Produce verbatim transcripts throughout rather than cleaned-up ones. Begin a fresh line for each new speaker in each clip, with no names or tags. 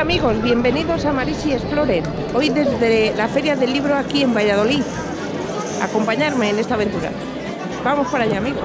Hola amigos, bienvenidos a Marisi Explorer. Hoy desde la Feria del Libro aquí en Valladolid. Acompañarme en esta aventura. Vamos para allá, amigos.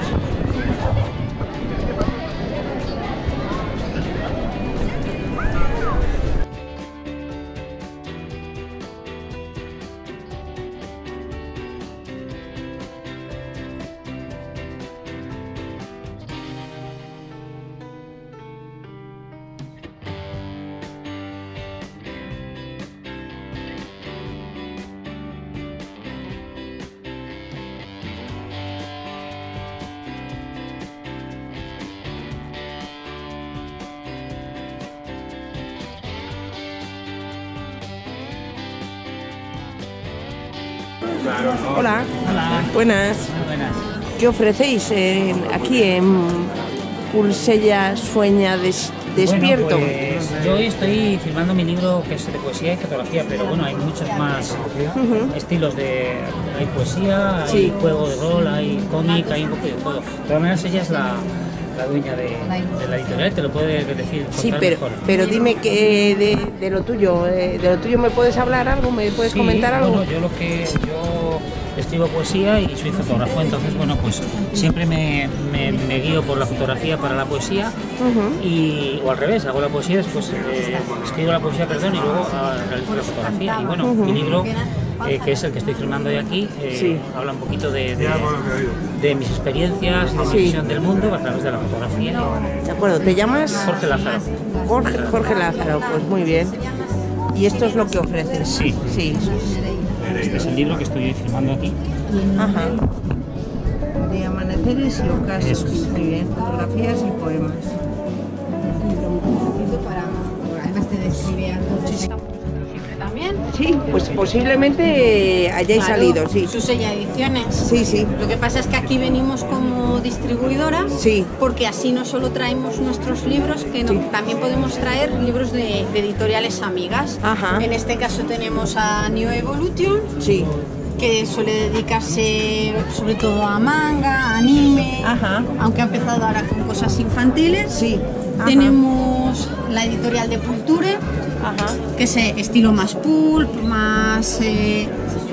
Hola.
Hola.
Buenas.
Muy buenas.
¿Qué ofrecéis eh, aquí en Pulsella Sueña Des Despierto?
Bueno, pues yo hoy estoy firmando mi libro que es de poesía y fotografía, pero bueno, hay muchos más uh-huh. estilos de... Hay poesía, hay sí. juego de rol, hay cómic, hay un poco de todo. De todas maneras, ella es la, la dueña de, de la editorial, te lo puede decir.
Sí, pero, mejor. pero dime que de, de lo tuyo, de lo tuyo me puedes hablar algo, me puedes sí, comentar algo.
Bueno, yo lo que... Yo, escribo poesía y soy fotógrafo, entonces bueno, pues siempre me, me, me guío por la fotografía para la poesía uh-huh. y, o al revés, hago la poesía, después eh, escribo la poesía, perdón, y luego uh, realizo la fotografía. Y bueno, uh-huh. mi libro, eh, que es el que estoy firmando hoy aquí, eh, sí. habla un poquito de, de, de mis experiencias, de mi sí. visión del mundo a través de la fotografía.
De acuerdo, ¿te llamas?
Jorge Lázaro.
Jorge, Jorge Lázaro, pues muy bien. ¿Y esto es lo que ofreces?
Sí.
Sí.
Este es el libro que estoy firmando aquí.
Ajá. De amaneceres y ocasos. Eso es. Muy bien. Fotografías y poemas.
Además te describe muchísimo siempre también.
Sí, pues posiblemente hayáis claro, salido, sí.
Susella Ediciones.
Sí, sí.
Lo que pasa es que aquí venimos como distribuidoras,
sí.
porque así no solo traemos nuestros libros, que no, sí. también podemos traer libros de, de editoriales amigas.
Ajá.
En este caso tenemos a New Evolution,
sí.
que suele dedicarse sobre todo a manga, anime,
ajá.
aunque ha empezado ahora con cosas infantiles.
Sí. Ajá.
Tenemos la editorial de Pulture,
ajá.
que es eh, estilo más pulp, más eh,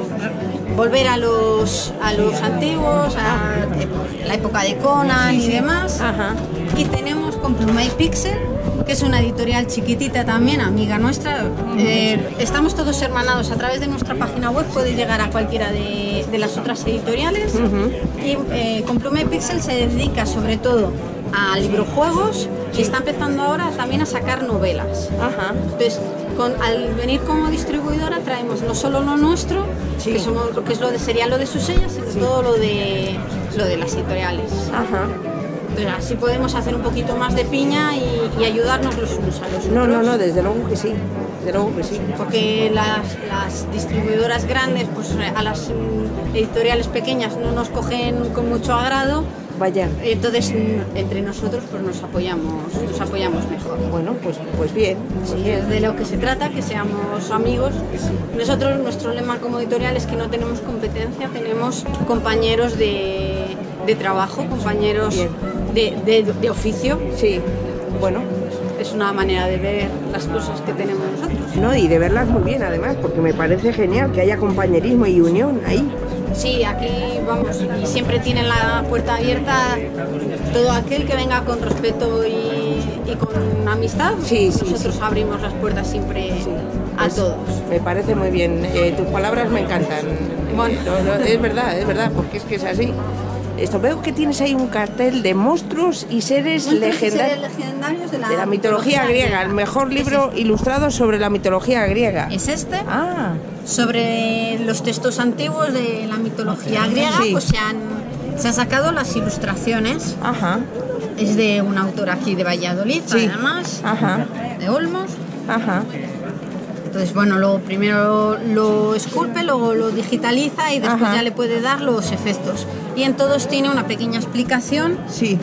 volver a los a los antiguos, a eh, la época de Conan y demás.
Ajá.
Y tenemos con Pluma y Pixel, que es una editorial chiquitita también, amiga nuestra. Eh, estamos todos hermanados a través de nuestra página web, puedes llegar a cualquiera de, de las otras editoriales. Uh-huh. Y eh, con Pluma y Pixel se dedica sobre todo a librojuegos y está empezando ahora también a sacar novelas.
Ajá.
Entonces, con, al venir como distribuidora traemos no solo lo nuestro, sí. que, somos, que es lo de, sería lo de Susella, sino sí. todo lo de, lo de las editoriales.
Ajá.
Entonces, así podemos hacer un poquito más de piña y, y ayudarnos los unos a los otros.
No, no, no, desde luego que sí, desde luego que sí.
Porque las, las distribuidoras grandes, pues a las editoriales pequeñas no nos cogen con mucho agrado.
Vaya.
Entonces, entre nosotros pues nos apoyamos, nos apoyamos mejor.
Bueno, pues, pues bien.
Sí, pues es de lo que se trata, que seamos amigos. Sí. Nosotros, nuestro lema como editorial es que no tenemos competencia, tenemos compañeros de, de trabajo, compañeros de, de, de oficio.
Sí, bueno.
Es una manera de ver las cosas que tenemos nosotros.
No, y de verlas muy bien además, porque me parece genial que haya compañerismo y unión ahí.
Sí, aquí vamos, y siempre tienen la puerta abierta todo aquel que venga con respeto y, y con amistad.
Sí, sí,
nosotros
sí.
abrimos las puertas siempre sí. a
pues,
todos.
Me parece muy bien, eh, tus palabras me encantan. Bueno. No, no, es verdad, es verdad, porque es que es así. Esto, veo que tienes ahí un cartel de monstruos y seres, legenda
seres legendarios de la,
de la mitología, mitología griega, griega, el mejor libro este. ilustrado sobre la mitología griega.
¿Es este?
Ah.
Sobre los textos antiguos de la mitología griega, sí. pues se han, se han sacado las ilustraciones.
Ajá.
Es de un autor aquí de Valladolid, sí. además,
Ajá.
de Olmos.
Ajá.
Entonces, bueno, luego primero lo esculpe, luego lo digitaliza y después Ajá. ya le puede dar los efectos. Y en todos tiene una pequeña explicación
sí.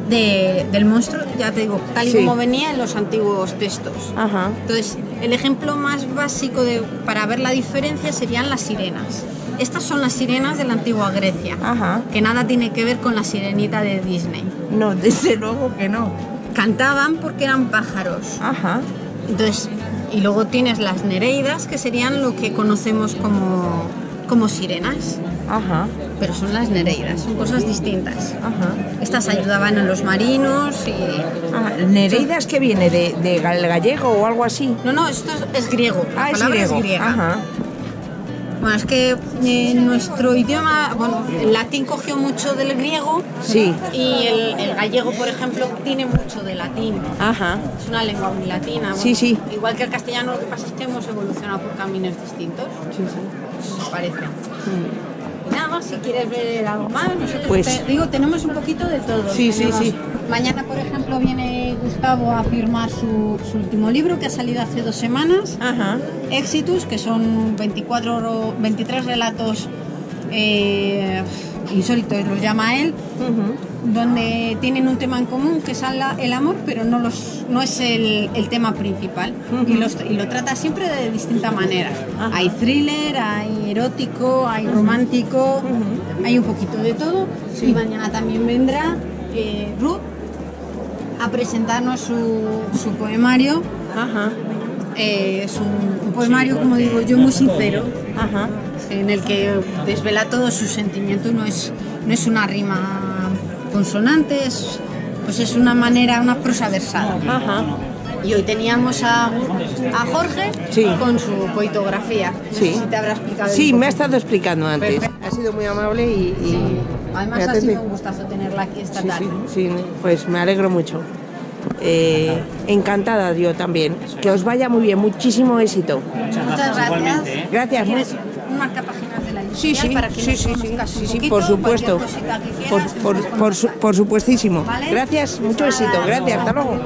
de, del monstruo, ya te digo, tal y
sí.
como venía en los antiguos textos.
Ajá.
Entonces, el ejemplo más básico de, para ver la diferencia serían las sirenas. Estas son las sirenas de la antigua Grecia,
Ajá.
que nada tiene que ver con la sirenita de Disney.
No, desde luego que no.
Cantaban porque eran pájaros.
Ajá.
Entonces, y luego tienes las nereidas, que serían lo que conocemos como, como sirenas.
Ajá.
Pero son las nereidas, son cosas distintas.
Ajá.
Estas ayudaban a los marinos y...
Ah, ¿Nereidas que viene? ¿De, de gallego o algo así?
No, no, esto es, es griego.
Ah,
la
es
palabra
griego.
es griega.
Ajá.
Bueno, es que eh, nuestro idioma, bueno, el latín cogió mucho del griego.
Sí.
Y el, el gallego, por ejemplo, tiene mucho de latín.
Ajá.
Es una lengua muy latina. Bueno,
Sí, sí.
Igual que el castellano, lo que pasa es que hemos evolucionado por caminos distintos.
Sí, sí.
Eso parece. Y nada más, si quieres ver algo más, nosotros
Pues-
te- digo, tenemos un poquito de todo.
Sí, sí,
Tenemos-
sí.
Mañana, por ejemplo, viene Gustavo a firmar su, su último libro que ha salido hace dos semanas.
Ajá.
Exitus, que son veinticuatro, veintitrés relatos eh, insólitos, los llama él,
Ujú.
donde tienen un tema en común, que es la- el amor, pero no, los, no es el, el tema principal.
Ujú.
y, los- y lo trata siempre de distinta manera.
Ajá.
Hay thriller, hay erótico, hay romántico,
Ujú.
hay un poquito de todo.
Sí.
Y mañana también vendrá eh, Ruth a presentarnos su, su poemario.
Ajá.
Eh, es un, un poemario, como digo yo, muy sincero,
Ajá.
en el que desvela todos sus sentimientos. No es, no es una rima consonante, es, pues es una manera, una prosa versada.
Ajá.
Y hoy teníamos a, a Jorge
Sí.
con su poetografía. No
Sí.
sé si te habrá explicado.
Sí,
un
me ha
poquito.
estado explicando antes.
Perfecto.
Ha sido muy amable y... y
Sí. Además
me
ha
atende.
sido un gustazo tenerla aquí esta
Sí,
tarde.
sí, sí, pues me alegro mucho. Eh, encantada yo también. Que os vaya muy bien, muchísimo éxito.
Muchas
Muchas
gracias,
gracias.
igualmente. ¿eh?
Gracias.
¿Quieres un marcapáginas de la editorial
Sí, sí,
para que
sí,
nos
sí, sí,
conozcas un
sí, sí,
poquito?
por supuesto.
Cualquier cosita que
Por,
quieras,
por,
nos
por, su- por supuestísimo.
¿Vale?
Gracias, mucho éxito. Gracias, hasta luego.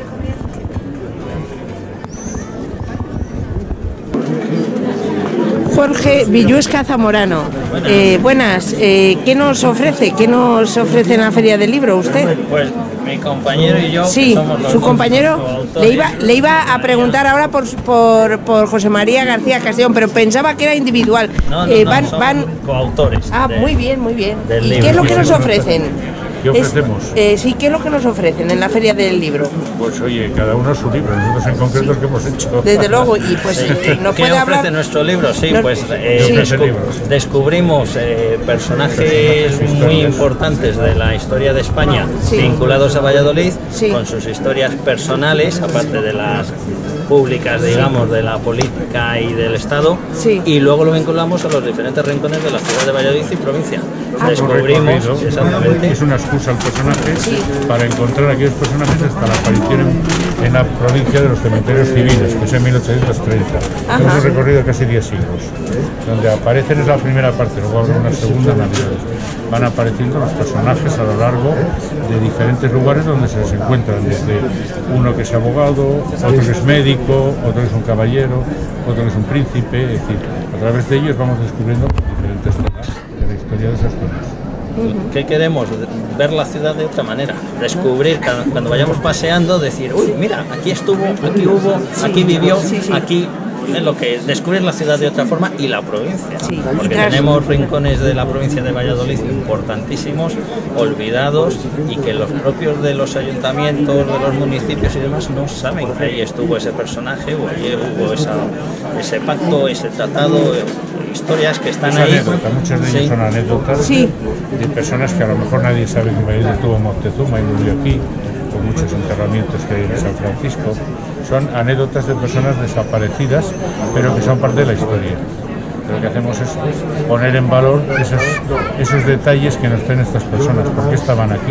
Jorge Villuesca Zamorano. Eh, buenas, eh, ¿qué nos ofrece? ¿Qué nos ofrece en la Feria del Libro usted?
Pues mi compañero y yo, que
Sí,
somos los
su
dos
compañero
coautores.
le iba, le iba a preguntar ahora por, por, por José María García Castellón, pero pensaba que era individual.
No, no,
Eh,
no,
van,
somos
van.
coautores.
Ah,
de-
muy bien, muy bien.
del
¿Y
libro.
qué es lo que
Sí,
nos
sí,
ofrecen?
¿Qué
Es-
ofrecemos?
eh, sí, ¿qué es lo que nos ofrecen en la Feria del Libro?
Pues oye, cada uno su libro, nosotros en concreto el que hemos hecho.
Desde luego, y pues
Sí.
eh, nos
¿Qué
puede
ofrece
hablar.
nuestro libro? Sí,
No-
pues eh,
Sí.
Ofrece
descu-
libros.
descubrimos eh, personajes
Personajes,
muy
historias.
importantes de la historia de España
Sí.
vinculados a Valladolid,
Sí.
con sus historias personales, aparte de las públicas, digamos, de la política y del Estado,
Sí.
y luego lo vinculamos a los diferentes rincones de la ciudad de Valladolid y provincia.
Ah,
Descubrimos,
Un recorrido,
exactamente,
es una excusa al personaje para encontrar aquellos personajes hasta la aparición en, en la provincia de los cementerios civiles, que es en mil ochocientos treinta.
Ajá.
Hemos recorrido casi diez siglos. Donde aparecen es la primera parte, luego habrá una segunda en Navidades. Van apareciendo los personajes a lo largo de diferentes lugares donde se les encuentran, desde uno que es abogado, otro que es médico, otro que es un caballero, otro que es un príncipe, es decir, a través de ellos vamos descubriendo diferentes zonas de la historia de esas zonas.
¿qué queremos? Ver la ciudad de otra manera, descubrir cada- cuando vayamos paseando, decir, uy, mira, aquí estuvo, aquí hubo, aquí vivió,
Sí, sí.
aquí es lo que es descubrir la ciudad de otra forma y la provincia,
Sí.
porque
Y tras-
tenemos rincones de la provincia de Valladolid importantísimos, olvidados, y que los propios de los ayuntamientos, de los municipios y demás no saben que ahí estuvo ese personaje o ahí hubo esa, ese pacto, ese tratado, eh, historias que están
Es
ahí.
anécdota, muchas de ellas
Sí.
son anécdotas
Sí.
de personas que a lo mejor nadie sabe que Valladolid estuvo Moctezuma y murió aquí, con muchos enterramientos que hay en San Francisco. Son anécdotas de personas desaparecidas, pero que son parte de la historia. Lo que hacemos es poner en valor esos, esos detalles que nos traen estas personas, por qué estaban aquí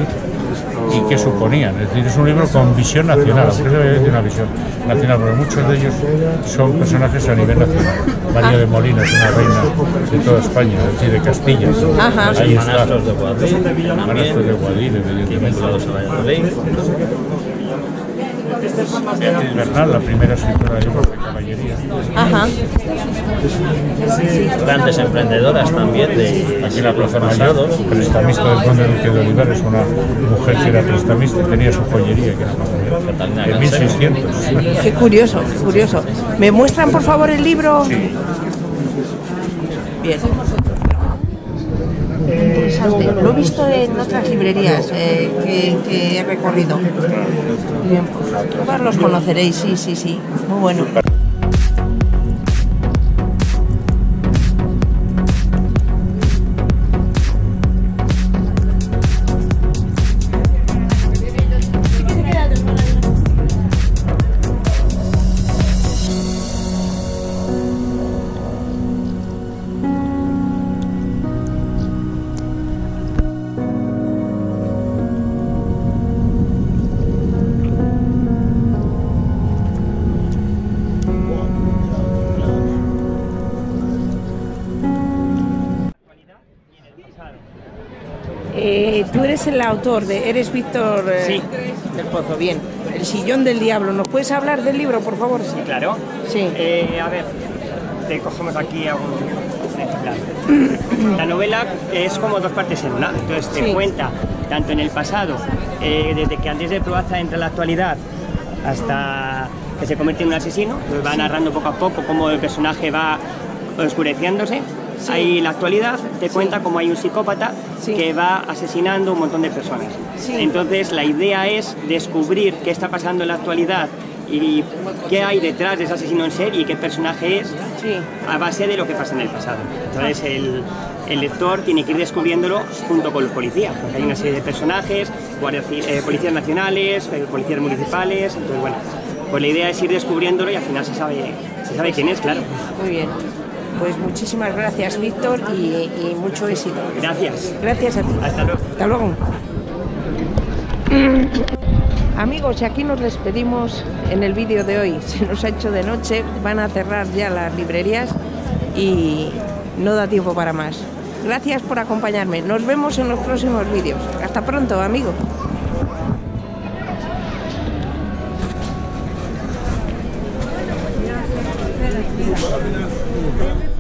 y qué suponían. Es decir, es un libro con visión nacional, aunque se tiene una visión nacional, porque muchos de ellos son personajes a nivel nacional. María de Molina es una reina de toda España, es decir, de Castilla.
Ajá.
Los
Ahí está.
manastros de Guadalajara
Manastros de
también,
Guadalajara, evidentemente.
vinculados a Valladolid.
Beatriz Bernal, la primera escritora de libros de caballería.
Ajá.
Grandes emprendedoras también de
Aquí en la Plaza
pasados.
Mayor, prestamista del conde Duque de Olivar, es una mujer que era prestamista y tenía su joyería, que era
Catalina
más de mil seiscientos.
Qué curioso, qué curioso. ¿Me muestran por favor el libro? Bien. interesante. Lo he visto en otras librerías eh, que, que he recorrido. Bien, pues todos los conoceréis, sí, sí, sí. Muy bueno. Eh, tú eres el autor de, eres Víctor eh,
Sí.
del Pozo, bien. El sillón del diablo. ¿Nos puedes hablar del libro, por favor?
Sí, claro.
Sí.
Eh, a ver, te cogemos aquí a un ejemplar. La novela es como dos partes en una. Entonces te
Sí.
cuenta tanto en el pasado, eh, desde que Andrés de Proaza entra en la actualidad hasta que se convierte en un asesino. Pues va narrando poco a poco cómo el personaje va oscureciéndose.
Sí.
Ahí la actualidad te
Sí.
cuenta cómo hay un psicópata
Sí.
que va asesinando un montón de personas.
Sí.
Entonces la idea es descubrir qué está pasando en la actualidad y qué hay detrás de ese asesino en serie y qué personaje es
Sí.
a base de lo que pasa en el pasado. Entonces el, el lector tiene que ir descubriéndolo junto con los policías, porque hay una serie de personajes, guardias, ci- eh, policías nacionales, eh, policías municipales, entonces bueno, pues la idea es ir descubriéndolo y al final se sabe, se sabe quién es, claro.
Muy bien. Pues muchísimas gracias, Víctor, y, y mucho éxito.
Gracias.
Gracias a ti.
Hasta luego.
Hasta luego. Amigos, y aquí nos despedimos en el vídeo de hoy. Se nos ha hecho de noche, van a cerrar ya las librerías y no da tiempo para más. Gracias por acompañarme. Nos vemos en los próximos vídeos. Hasta pronto, amigos. Thank you.